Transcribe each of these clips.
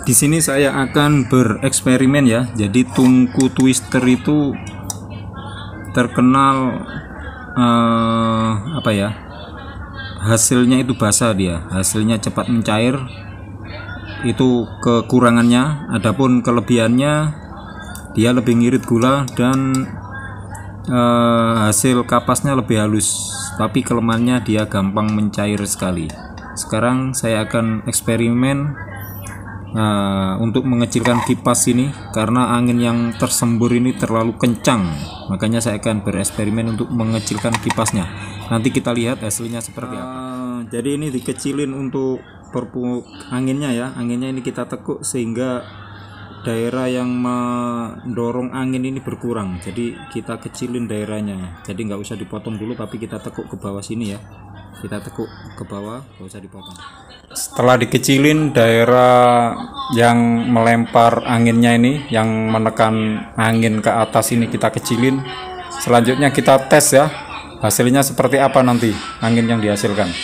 Di sini saya akan bereksperimen ya. Jadi tungku twister itu terkenal apa ya? Hasilnya itu basah dia. Hasilnya cepat mencair. Itu kekurangannya. Adapun kelebihannya dia lebih ngirit gula dan hasil kapasnya lebih halus. Tapi kelemahannya dia gampang mencair sekali. Sekarang saya akan eksperimen untuk mengecilkan kipas ini karena angin yang tersembur ini terlalu kencang, makanya saya akan bereksperimen untuk mengecilkan kipasnya. Nanti kita lihat hasilnya seperti apa. Jadi ini dikecilin untuk perpuk anginnya ya. Anginnya ini kita tekuk sehingga daerah yang mendorong angin ini berkurang. Jadi kita kecilin daerahnya. Jadi nggak usah dipotong dulu, tapi kita tekuk ke bawah sini ya. Kita tekuk ke bawah, nggak usah dipotong. Setelah dikecilin daerah yang melempar anginnya ini, yang menekan angin ke atas ini kita kecilin. Selanjutnya kita tes ya, hasilnya seperti apa nanti angin yang dihasilkan.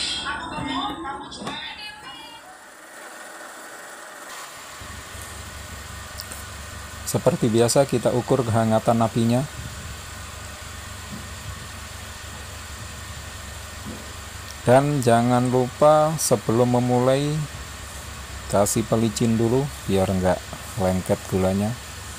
Seperti biasa kita ukur kehangatan apinya. Dan jangan lupa sebelum memulai kasih pelicin dulu biar enggak lengket gulanya.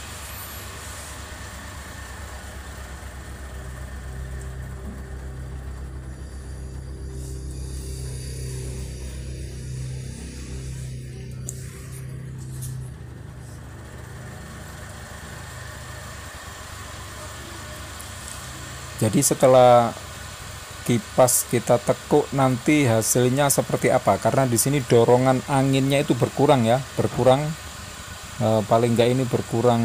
Jadi setelah kipas kita tekuk nanti hasilnya seperti apa, karena di sini dorongan anginnya itu berkurang ya, paling enggak ini berkurang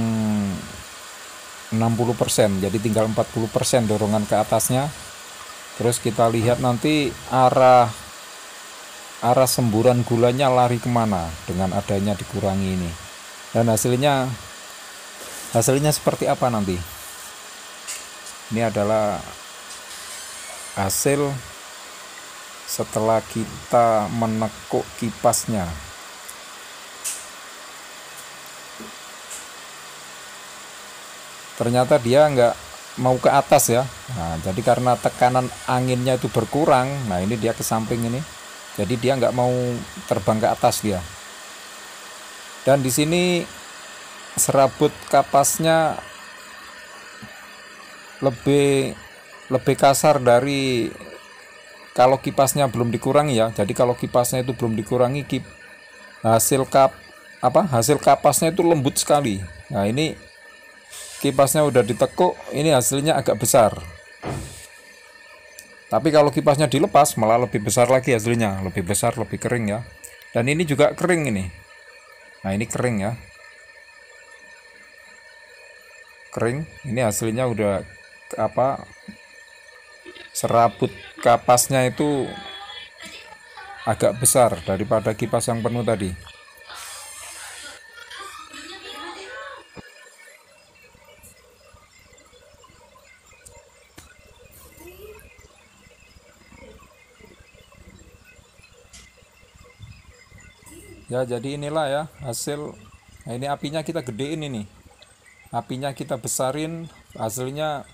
60%, jadi tinggal 40% dorongan ke atasnya. Terus kita lihat nanti arah semburan gulanya lari kemana dengan adanya dikurangi ini, dan hasilnya seperti apa nanti. Ini adalah hasil setelah kita menekuk kipasnya. Ternyata dia nggak mau ke atas ya. Nah, jadi karena tekanan anginnya itu berkurang, nah ini dia ke samping ini. Jadi dia nggak mau terbang ke atas dia. Dan di sini serabut kapasnya lebih kasar dari kalau kipasnya belum dikurangi ya. Jadi kalau kipasnya itu belum dikurangi, hasil kapasnya itu lembut sekali. Nah ini kipasnya udah ditekuk, ini hasilnya agak besar. Tapi kalau kipasnya dilepas malah lebih besar lagi hasilnya, lebih besar, lebih kering ya. Dan ini juga kering ini. Nah ini kering ya, kering. Ini hasilnya udah serabut kapasnya itu agak besar daripada kipas yang penuh tadi. Ya jadi inilah ya hasil. Nah, ini apinya kita gedein, ini apinya kita besarin, hasilnya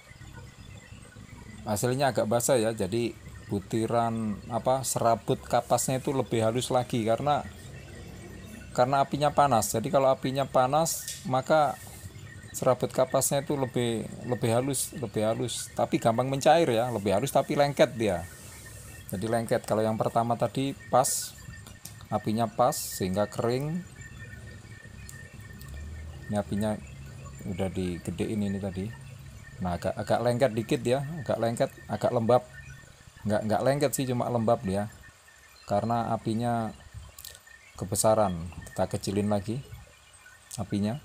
agak basah ya. Jadi butiran serabut kapasnya itu lebih halus lagi karena apinya panas. Jadi kalau apinya panas maka serabut kapasnya itu lebih halus, tapi gampang mencair ya, lebih halus tapi lengket dia. Jadi lengket. Kalau yang pertama tadi pas, apinya pas sehingga kering. Ini apinya udah digedein ini tadi. Nah agak lengket dikit ya, agak lembab. Nggak lengket sih, cuma lembab dia karena apinya kebesaran. Kita kecilin lagi apinya.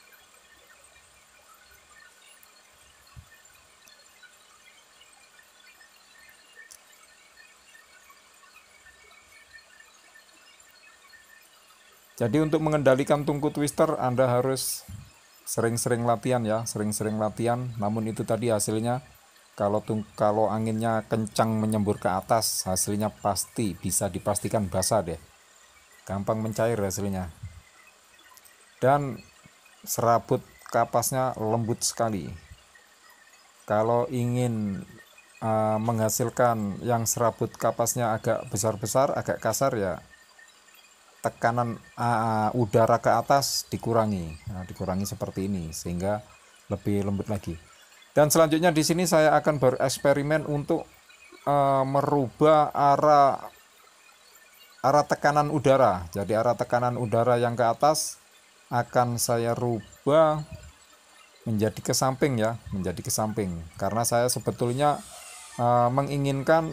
Jadi untuk mengendalikan tungku twister Anda harus sering-sering latihan ya, sering-sering latihan. Namun itu tadi hasilnya, kalau anginnya kencang menyembur ke atas, hasilnya pasti bisa dipastikan basah deh, gampang mencair hasilnya. dan serabut kapasnya lembut sekali. Kalau ingin menghasilkan yang serabut kapasnya agak besar-besar, agak kasar, ya tekanan udara ke atas dikurangi. Nah, dikurangi seperti ini sehingga lebih lembut lagi. Dan selanjutnya di sini saya akan bereksperimen untuk merubah arah tekanan udara. Jadi arah tekanan udara yang ke atas akan saya rubah menjadi ke samping, ya, menjadi ke samping. Karena saya sebetulnya menginginkan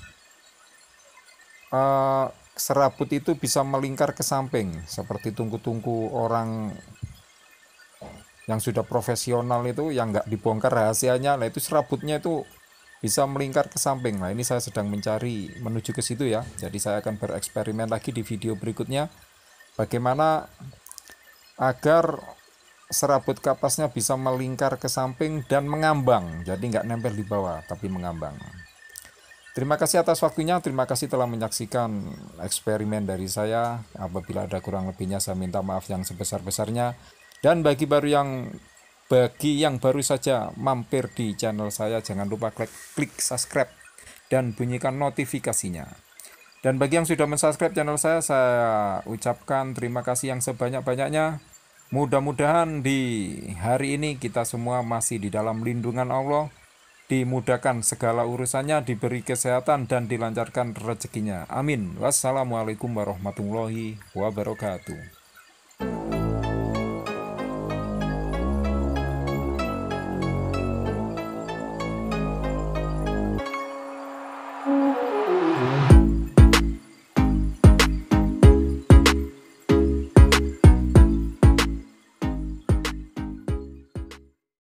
serabut itu bisa melingkar ke samping seperti tungku-tungku orang yang sudah profesional itu, yang nggak dibongkar rahasianya. Nah, itu serabutnya itu bisa melingkar ke samping. Nah, ini saya sedang mencari menuju ke situ, ya. Jadi saya akan bereksperimen lagi di video berikutnya bagaimana agar serabut kapasnya bisa melingkar ke samping dan mengambang. Jadi nggak nempel di bawah tapi mengambang. Terima kasih atas waktunya, terima kasih telah menyaksikan eksperimen dari saya. Apabila ada kurang lebihnya saya minta maaf yang sebesar-besarnya. Dan bagi yang baru saja mampir di channel saya, jangan lupa klik subscribe dan bunyikan notifikasinya. Dan bagi yang sudah mensubscribe channel saya ucapkan terima kasih yang sebanyak-banyaknya. Mudah-mudahan di hari ini kita semua masih di dalam lindungan Allah, dimudahkan segala urusannya, diberi kesehatan dan dilancarkan rezekinya. Amin. Wassalamualaikum warahmatullahi wabarakatuh.